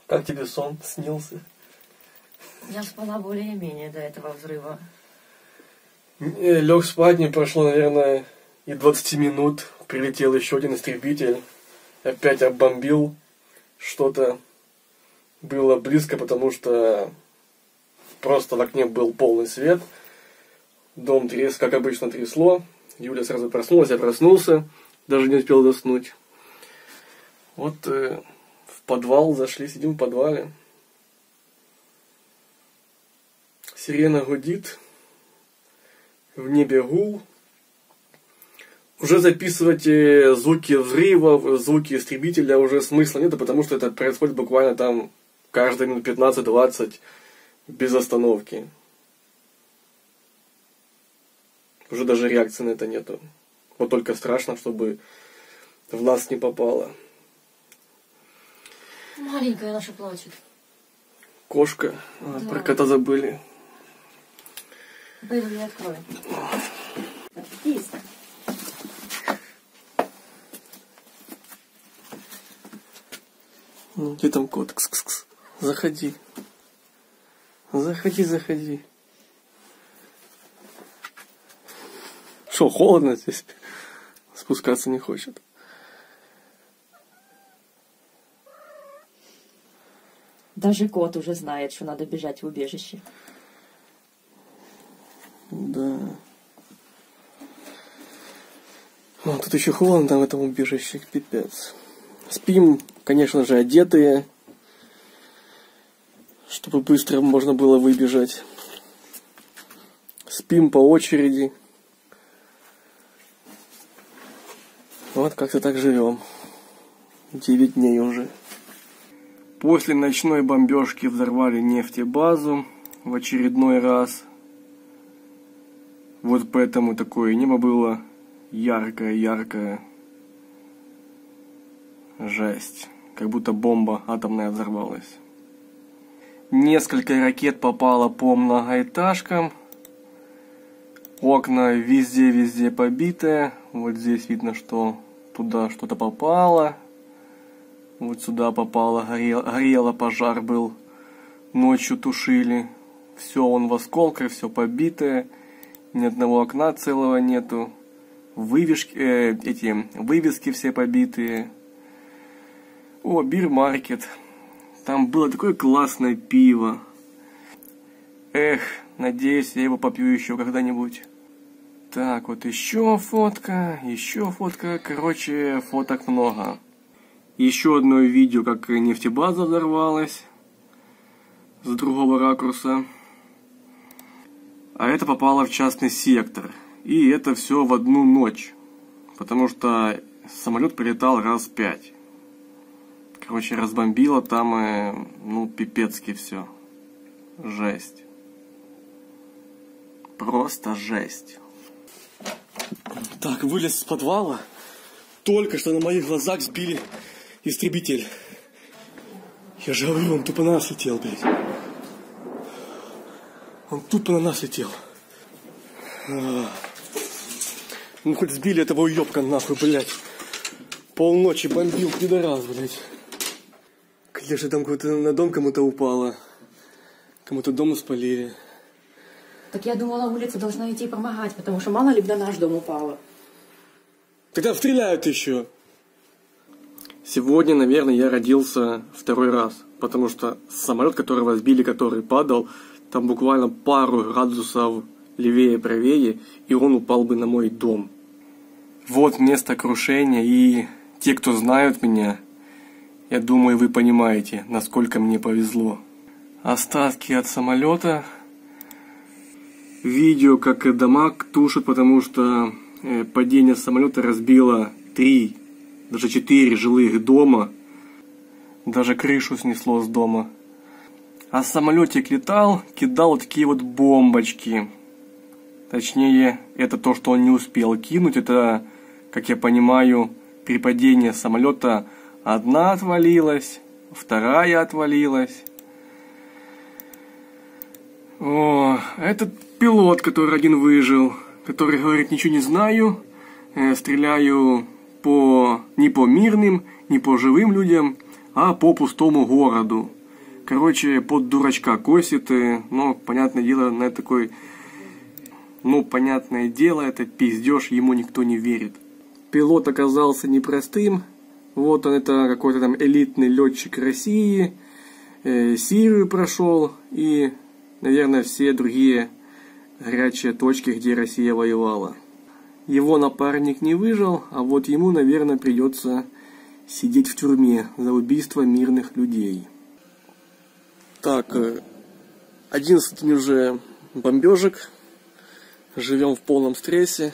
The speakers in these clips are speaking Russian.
Как тебе сон снился? Я спала более-менее до этого взрыва. Лег спать, не прошло, наверное, и 20 минут. Прилетел еще один истребитель. Опять оббомбил что-то. Было близко, потому что просто в окне был полный свет. Дом как обычно, трясло. Юля сразу проснулась, я проснулся. Даже не успел заснуть. Вот в подвал зашли, сидим в подвале. Сирена гудит. В небе гул. Уже записывать звуки взрывов, звуки истребителя уже смысла нет, потому что это происходит буквально там каждые минут 15-20 без остановки. Уже даже реакции на это нету. Вот только страшно, чтобы в нас не попало. Маленькая наша плачет. Кошка. Да. Про кота забыли. Пойду я открою. Есть. Ну, где там кот? Кс-кс-кс. Заходи. Заходи. Что, холодно здесь? Спускаться не хочет. Даже кот уже знает, что надо бежать в убежище. Да. Ну, тут еще холодно, там в этом убежище, пипец. Спим, конечно же, одетые, чтобы быстро можно было выбежать. Спим по очереди. Вот как-то так живем. 9 дней уже. После ночной бомбежки взорвали нефтебазу в очередной раз. Вот поэтому такое небо было яркое. Жесть. Как будто бомба атомная взорвалась. Несколько ракет попало по многоэтажкам. Окна везде побитые. Вот здесь видно, что туда что-то попало. Вот сюда попало, горело, пожар был. Ночью тушили. Все он в осколках, все побитое. Ни одного окна целого нету. Вывески все побитые. О, бирмаркет. Там было такое классное пиво. Эх, надеюсь, я его попью еще когда-нибудь. Так, вот еще фотка. Короче, фоток много. Еще одно видео, как нефтебаза взорвалась. С другого ракурса. А это попало в частный сектор. И это все в одну ночь. Потому что самолет прилетал раз 5. Короче, разбомбило там, пипецки все. Жесть. Просто жесть. Так, вылез с подвала. Только что на моих глазах сбили истребитель. Я же говорю, он тупо на нас летел, блядь. Он тупо на нас летел. Ну хоть сбили этого уёбка нахуй, блядь. Полночи бомбил, пидорас, блядь. Конечно, там на дом кому-то упало. Кому-то дом спалили. Так я думала, улица должна идти помогать, потому что мало ли бы на наш дом упало. Тогда стреляют еще. Сегодня, наверное, я родился второй раз. Потому что самолет, которого сбили, который падал, там буквально пару градусов левее-правее, и он упал бы на мой дом. Вот место крушения, и те, кто знают меня, я думаю, вы понимаете, насколько мне повезло. Остатки от самолета. Видео, как дома тушат, потому что падение самолета разбило 3, даже 4 жилых дома. Даже крышу снесло с дома. А самолетик летал, кидал вот такие вот бомбочки. Точнее, это то, что он не успел кинуть. Это, как я понимаю, при падении самолета одна отвалилась, вторая отвалилась. О, этот пилот, который один выжил, который говорит, ничего не знаю, стреляю не по мирным, не по живым людям, а по пустому городу. Короче, под дурачка косит, но, понятное дело, на такой... Ну, понятное дело, это пиздеж, ему никто не верит. Пилот оказался непростым. Вот он, это какой-то там элитный летчик России. Сирию прошел и, наверное, все другие горячие точки, где Россия воевала. Его напарник не выжил, а вот ему, наверное, придется сидеть в тюрьме за убийство мирных людей. Так, 11 день уже бомбежек. Живем в полном стрессе.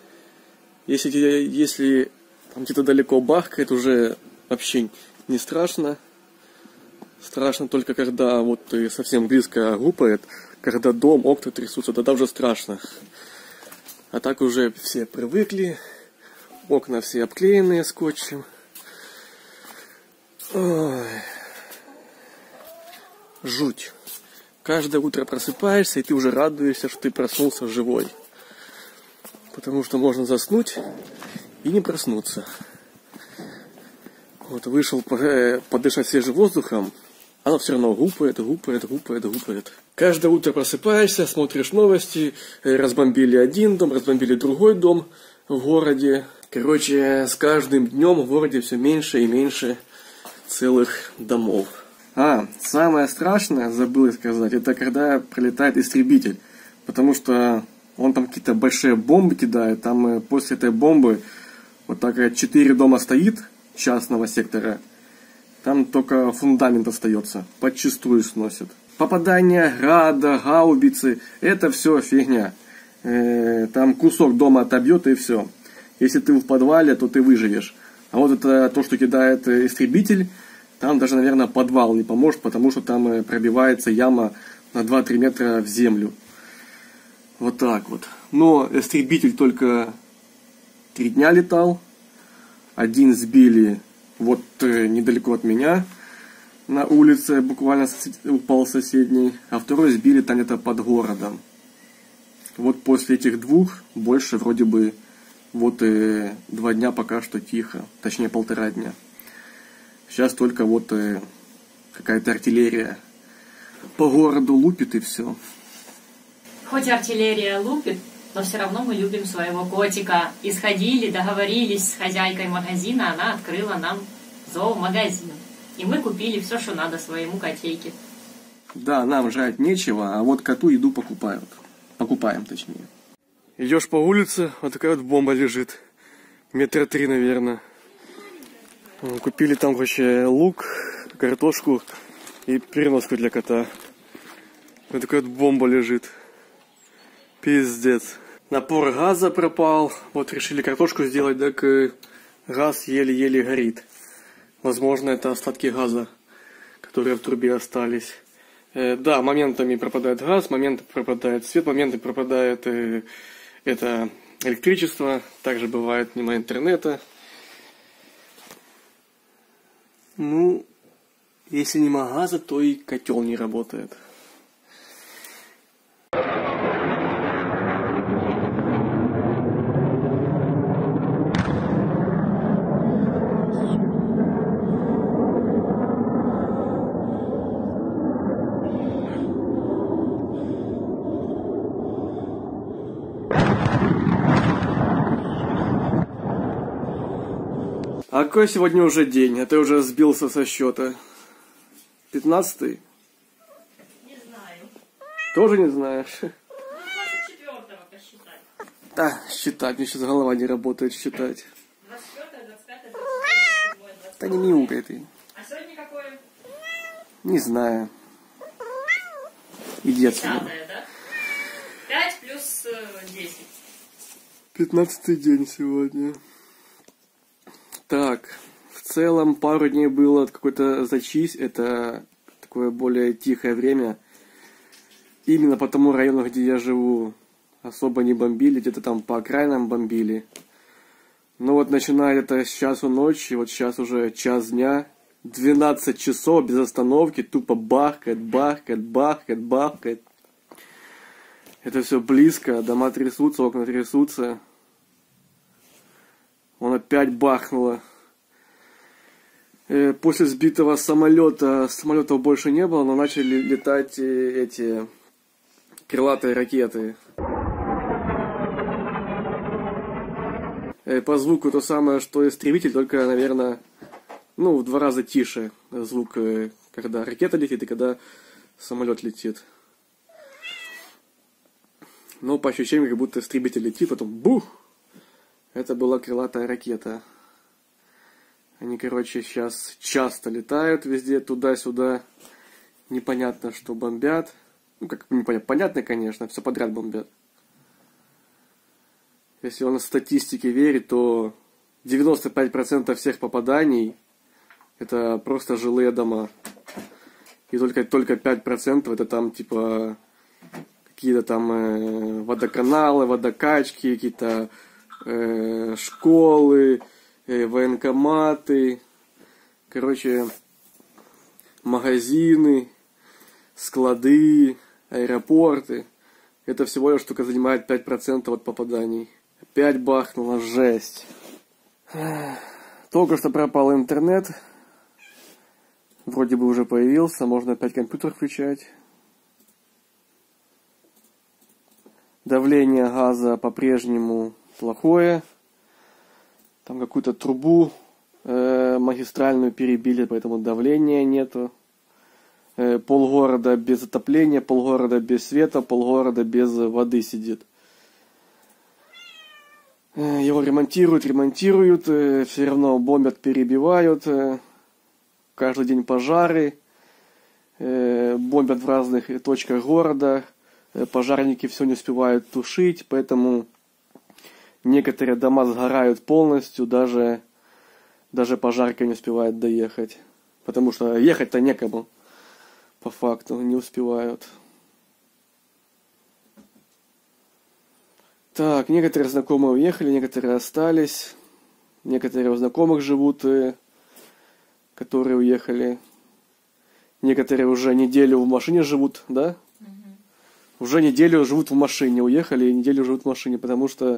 Если там где-то далеко бахкает, уже вообще не страшно. Страшно только когда вот совсем близко гупает, когда дом, окна трясутся, тогда уже страшно. А так уже все привыкли, окна все обклеенные скотчем. Ой. Жуть. Каждое утро просыпаешься, и ты уже радуешься, что ты проснулся живой. Потому что можно заснуть и не проснуться. Вот вышел подышать свежим воздухом, оно все равно гупает. Каждое утро просыпаешься, смотришь новости, разбомбили один дом, разбомбили другой дом в городе. Короче, с каждым днем в городе все меньше и меньше целых домов. Самое страшное, забыл сказать, это когда прилетает истребитель. Потому что он там какие-то большие бомбы кидает. Там после этой бомбы вот так 4 дома стоит частного сектора. Там только фундамент остается. Подчистую сносит. Попадание града, гаубицы, это все фигня. Там кусок дома отобьет и все. Если ты в подвале, то ты выживешь. А вот это то, что кидает истребитель, там даже, наверное, подвал не поможет, потому что там пробивается яма на 2-3 метра в землю. Вот так вот. Но истребитель только 3 дня летал. Один сбили вот недалеко от меня. На улице буквально упал соседний. А второй сбили там где-то под городом. Вот после этих 2 больше вроде бы вот 2 дня пока что тихо. Точнее 1,5 дня. Сейчас только вот какая-то артиллерия по городу лупит и все. Хоть артиллерия лупит, но все равно мы любим своего котика. И сходили, договорились с хозяйкой магазина, она открыла нам зоомагазин. И мы купили все, что надо своему котейке. Да, нам жрать нечего, а вот коту еду покупают. Покупаем, точнее. Идешь по улице, вот такая вот бомба лежит. 3 метра, наверное. Купили там вообще лук, картошку и переноску для кота. Вот такая вот бомба лежит. Пиздец. Напор газа пропал. Вот решили картошку сделать, так газ еле-еле горит. Возможно, это остатки газа, которые в трубе остались. Да, моментами пропадает газ, моментами пропадает свет, моментами пропадает это электричество. Также бывает мимо интернета. Ну, если нема газа, то и котел не работает. А какой сегодня уже день? А ты уже сбился со счета. 15-й? Не знаю. Тоже не знаешь? 24-го посчитать. Да, считать. Мне сейчас голова не работает считать. 24, 25, 26, 27, Да не мяукай ты. А сегодня какое? Не знаю. Иди отсюда. 10, да? 5 плюс 10. 15-й день сегодня. Так, в целом пару дней было какой-то зачист, это такое более тихое время. Именно по тому району, где я живу, особо не бомбили, где-то там по окраинам бомбили. Но вот начиная это с часу ночи, вот сейчас уже час дня, 12 часов без остановки, тупо бахкает. Это все близко, дома трясутся, окна трясутся. Он опять бахнуло. После сбитого самолетов больше не было, но начали летать эти крылатые ракеты. По звуку то самое, что истребитель, только, наверное, ну, в 2 раза тише звук, когда ракета летит и когда самолет летит. Но по ощущениям, как будто истребитель летит, потом бух! Это была крылатая ракета. Они, короче, сейчас часто летают везде, туда-сюда. Непонятно, что бомбят. Ну, как непонятно, понятно, конечно, все подряд бомбят. Если он статистике верит, то 95% всех попаданий это просто жилые дома. И только 5% это там, типа, какие-то там водоканалы, водокачки, какие-то школы, военкоматы, короче, магазины, склады, аэропорты. Это всего лишь только занимает 5% от попаданий. Опять бахнула, жесть. Только что пропал интернет. Вроде бы уже появился, можно опять компьютер включать. Давление газа по-прежнему плохое. Там какую-то трубу магистральную перебили, поэтому давления нету. Полгорода без отопления, полгорода без света, полгорода без воды сидит. Его ремонтируют, все равно бомбят, перебивают. Каждый день пожары. Бомбят в разных точках города. Пожарники все не успевают тушить, поэтому некоторые дома сгорают полностью, даже пожарка не успевает доехать. Потому что ехать-то некому. По факту не успевают. Так, некоторые знакомые уехали, некоторые остались. Некоторые у знакомых живут, которые уехали. Некоторые уже неделю в машине живут, да? Уже неделю живут в машине, уехали и неделю живут в машине, потому что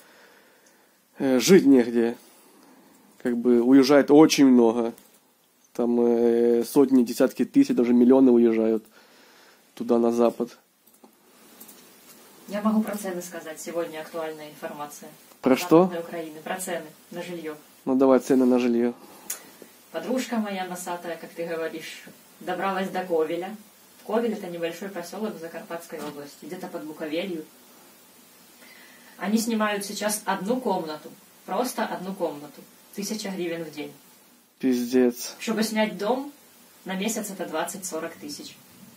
жить негде. Как бы уезжает очень много. Там сотни, десятки тысяч, даже миллионы уезжают туда, на запад. Я могу про цены сказать. Сегодня актуальная информация. Про что? Западной Украины. Про цены на жилье. Ну давай цены на жилье. Подружка моя носатая, как ты говоришь, добралась до Ковеля. Ковель — это небольшой поселок в Закарпатской области, где-то под Буковелью. Они снимают сейчас 1 комнату. Просто 1 комнату. 1000 гривен в день. Пиздец. Чтобы снять дом, на месяц это 20-40 тысяч.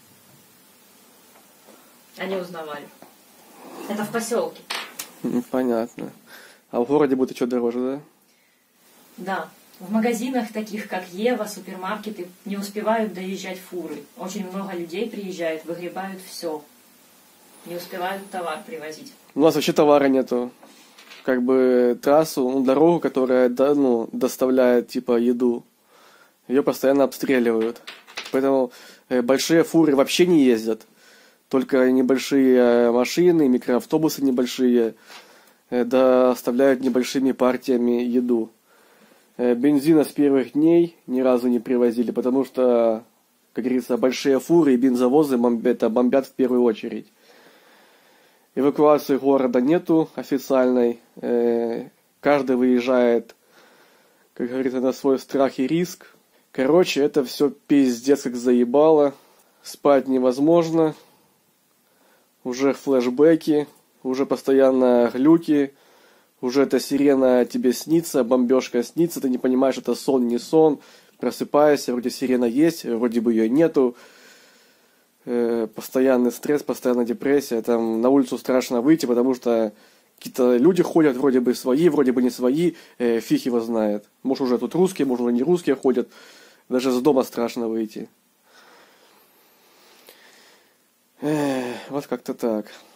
Они узнавали. Это в поселке. Понятно. А в городе будет еще дороже, да? Да. В магазинах, таких как Ева, супермаркеты, не успевают доезжать фуры. Очень много людей приезжает, выгребают все. Не успевают товар привозить. У нас вообще товара нету. Как бы трассу, дорогу, которая доставляет типа еду, ее постоянно обстреливают. Поэтому большие фуры вообще не ездят. Только небольшие машины, микроавтобусы небольшие доставляют небольшими партиями еду. Бензина с первых дней ни разу не привозили, потому что, как говорится, большие фуры и бензовозы бомбят в первую очередь. Эвакуации города нету официальной. Каждый выезжает, как говорится, на свой страх и риск. Короче, это все пиздец как заебало. Спать невозможно. Уже флешбеки, уже постоянно глюки. Уже эта сирена тебе снится, бомбежка снится. Ты не понимаешь, это сон, не сон. Просыпаешься, вроде сирена есть, вроде бы ее нету. Постоянный стресс, постоянная депрессия. Там на улицу страшно выйти, потому что какие-то люди ходят, вроде бы свои, вроде бы не свои, фиг его знает. Может уже тут русские, может уже не русские ходят. Даже с дома страшно выйти. Вот как-то так.